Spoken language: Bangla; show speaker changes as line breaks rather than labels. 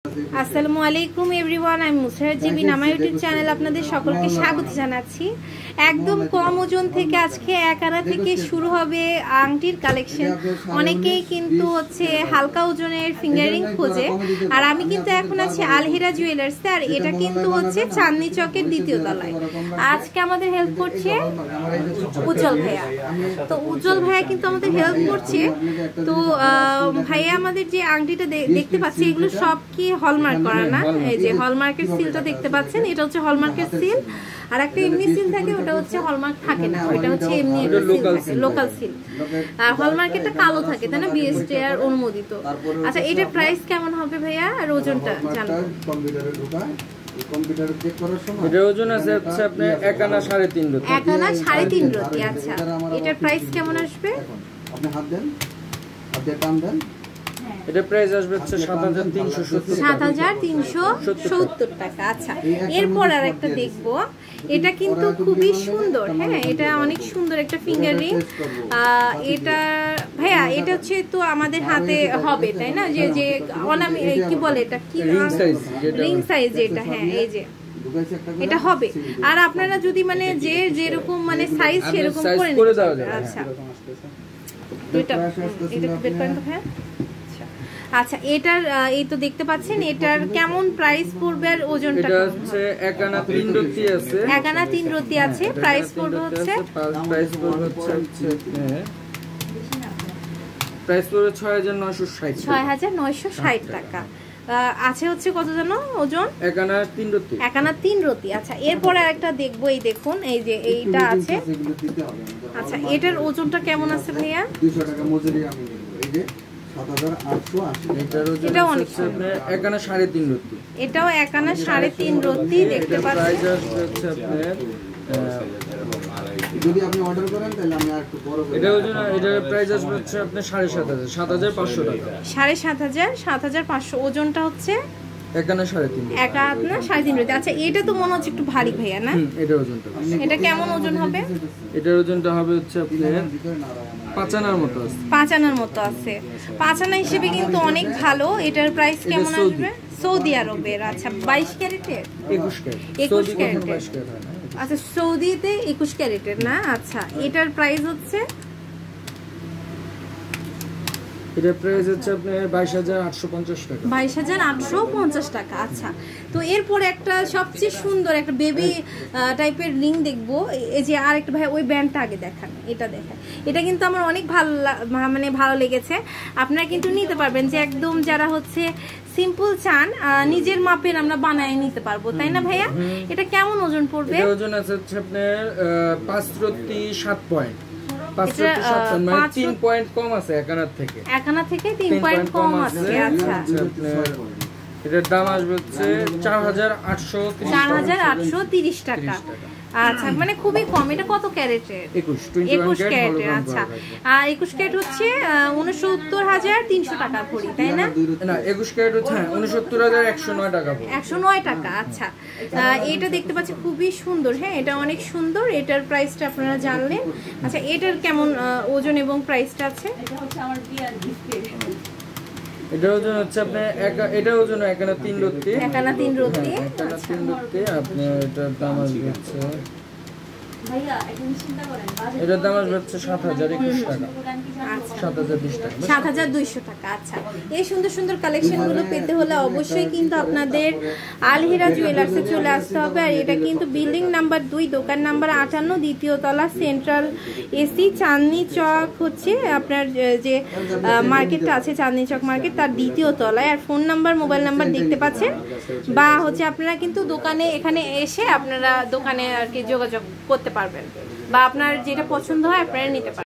আসসালামু আলাইকুম এভরিওয়ান, আমি মুসরাত জিবিন আমার ইউটিউব চ্যানেল আপনাদের সকলকে স্বাগত জানাচ্ছি। একদম কম ওজন থেকে আজকে 1 আনা থেকে শুরু হবে আংটির কালেকশন। অনেকেই কিন্তু হচ্ছে হালকা ওজনের ফিঙ্গারিং খোঁজে, আর আমি কিন্তু এখন আছি আলহিরা জুয়েলার্সে, আর এটা কিন্তু হচ্ছে চাঁদনি চকের দ্বিতীয় তলায়। আজকে আমাদের হেল্প করছে উজ্জ্বল ভাইয়া। তো উজ্জ্বল ভাইয়া কিন্তু আমাদের হেল্প করছে। তো ভাইয়া আমাদের যে আংটিটা দেখতে পাচ্ছি এগুলো সব কি হলমার্ক করা না? এই যে হলমার্কের সিলটা দেখতে পাচ্ছেন, এটা হচ্ছে হলমার্কের সিল। আর একটা এমনি সিল থাকে, ওটা হচ্ছে হলমার্ক থাকে না, ওটা হচ্ছে এমনি একটা সিল থাকে, লোকাল সিল। আর হলমার্কেরটা কালো থাকে, তাই না? বিএসটিআর অনুমোদিত। আচ্ছা, এটার প্রাইস কেমন হবে ভাইয়া, আর ওজনটা জানবো।
কম্পিউটারে চেক করার সময় এটার ওজন আছে আপনি 1 আনা 3.5 রতি।
1 আনা 3.5 রতি। আচ্ছা, এটার প্রাইস কেমন আসবে?
আপনি হাত দেন, আপনি টান দেন। এটা প্রাইস আসবে
7370 টাকা। আচ্ছা, এরপর আর একটা দেখবো, এটা কিন্তু খুবই সুন্দর। হ্যাঁ, এটা অনেক সুন্দর একটা ফিঙ্গার রিং। এটা ভাইয়া, এটা হচ্ছে তো আমাদের হাতে হবে, তাই না? যে যে অনামি কি বলে এটা, কি রিং সাইজ এটা? হ্যাঁ, এই যে এটা হবে। আর আপনারা যদি মানে যে যেরকম মানে সাইজ সেরকম করে দেওয়া যায়। আচ্ছা, এটা বের করেন তো ভাইয়া। আচ্ছা, এটার এই তো দেখতে পাচ্ছেন, এটার কেমন প্রাইস পড়বে আর ওজনটা?
এটা হচ্ছে 1 আনা 3 রতি আছে।
1 আনা 3 রতি আছে। প্রাইস পড়বে হচ্ছে 6960 টাকা। আছে হচ্ছে কত জানো ওজন?
1 আনা 3 রতি।
1 আনা 3 রতি। আচ্ছা, এরপর আরেকটা দেখবো, এই দেখুন, এই যে এইটা আছে। আচ্ছা, এটার ওজনটা কেমন আছে ভাইয়া?
200 টাকা মজুরি আমি দেব। এই যে 7880।
এটাও অনেক
1 আনা 3.5 রতি।
এটাও 1 আনা 3.5 রতি দেখতে পাচ্ছেন।
যদি আপনি অর্ডার করেন তাহলে আমি আর একটু বড় করে এটা ওজন, এটার প্রাইস আসবে হচ্ছে আপনি 7500 7500 টাকা।
7500 ওজনটা হচ্ছে
1 আনা 3.5।
1 আনা 3.5 রতি। আচ্ছা, এটা তো মনে হচ্ছে একটু ভারী ভাইয়া, না?
এটা ওজনটা,
এটা কেমন ওজন হবে?
এটার ওজনটা হবে হচ্ছে আপনার 5 আনার মতো আছে।
5 আনার মতো আছে। 5 আনা হিসেবে কিন্তু অনেক ভালো। এটার প্রাইস কেমন আসবে? সৌদি আরবের। আচ্ছা, 22 ক্যারেটের?
21 ক্যারেট।
21 ক্যারেটের। আচ্ছা, সৌদিতে 21 ক্যারেটের না? আচ্ছা, এটার প্রাইস হচ্ছে,
এটার প্রাইস হচ্ছে আপনার 22850 টাকা।
22850 টাকা। আচ্ছা, তো এরপর একটা সবচেয়ে সুন্দর একটা বেবি টাইপের রিং দেখবো। এই যে আর একটা ভাই, ওই ব্যান্ডটা আগে দেখান, এটা দেখেন। এটা কিন্তু আমার অনেক ভালো লেগেছে। আপনারা কিন্তু নিতে পারবেন, যে একদম যারা হচ্ছে সিম্পল চান, নিজের মাপের আমরা বানায় নিতে পারবো, তাই না ভাইয়া? এটা কেমন ওজন পড়বে?
এটা ওজন আছে আপনার 5 রতি 7 পয়েন্ট। 5 রতি 7 মানে 3 পয়েন্ট কম আছে 1 আনার থেকে।
1 আনা থেকে 3 পয়েন্ট কম আছে। আচ্ছা,
এটার দাম আসবে হচ্ছে
4830 টাকা। আচ্ছা, মানে খুবই কম। এটা কত ক্যারেটের? 21 ক্যারেটের। আচ্ছা, আর 21 ক্যারেট হচ্ছে 69300 টাকা ভরি, তাই না?
না, 21 ক্যারেট হচ্ছে 69109 টাকা।
109 টাকা। আচ্ছা, এটা দেখতে পাচ্ছি খুবই সুন্দর। হ্যাঁ, এটা অনেক সুন্দর। এটার প্রাইসটা আপনারা জানলেন। আচ্ছা, এটার কেমন ওজন এবং প্রাইসটা আছে?
এটা ওজন হচ্ছে আপনার এটা ওজন 1 আনা 3 রতি।
1 আনা 3 রতি।
1 আনা 3 রতি। আপনার এটার দাম আসবে হচ্ছে, এটার দাম আসবে হচ্ছে 7021 টাকা। 7020 টাকা।
7200 টাকা। আচ্ছা, এই সুন্দর সুন্দর কালেকশনগুলো পেতে হলে অবশ্যই কিন্তু আপনাদের আলহিরা জুয়েলার্সে চলে আসতে হবে। আর এটা কিন্তু বিল্ডিং নাম্বার 2, দোকান নাম্বার 58, দ্বিতীয় তলা, সেন্ট্রাল এসি, চাঁদনি চক হচ্ছে আপনার যে মার্কেটটা আছে, চাঁদনি চক মার্কেট, তার দ্বিতীয় তলায়। আর ফোন নাম্বার, মোবাইল নাম্বার দেখতে পাচ্ছেন, বা হচ্ছে আপনারা কিন্তু দোকানে এখানে এসে আপনারা দোকানে আর কি যোগাযোগ করতে পারবেন, বা আপনার যেটা পছন্দ হয় আপনারা নিতে পারবেন।